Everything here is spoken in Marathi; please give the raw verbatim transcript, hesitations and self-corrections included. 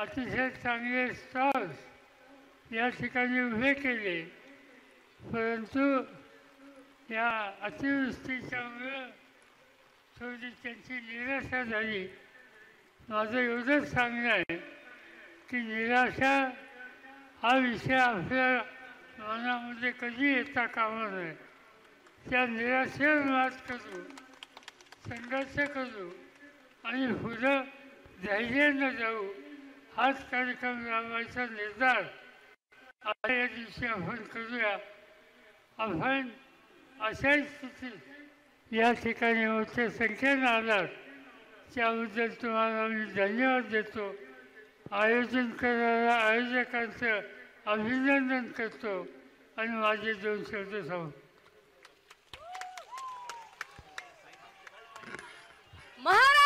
अतिशय चांगले स्टॉल्स या ठिकाणी उभे केले, परंतु या अतिवृष्टीच्यामुळं थोडी त्यांची निराशा झाली. माझं एवढंच सांगणं आहे की निराशा हा विषय आपल्या मनामध्ये कधी येता कामा नये. त्या निराशेवर मात करू, संघर्ष करू आणि पुढं धैर्यानं जाऊ. हाच कार्यक्रम राबवायचा निर्धार आता या दिवशी आपण करूया. आपण अशाही स्थितीत या ठिकाणी मोठ्या संख्येनं आलात त्याबद्दल तुम्हाला मी धन्यवाद देतो. आयोजन करणाऱ्या आयोजकांचं अभिनंदन करतो आणि माझे दोन शब्द सांगतो. महाराज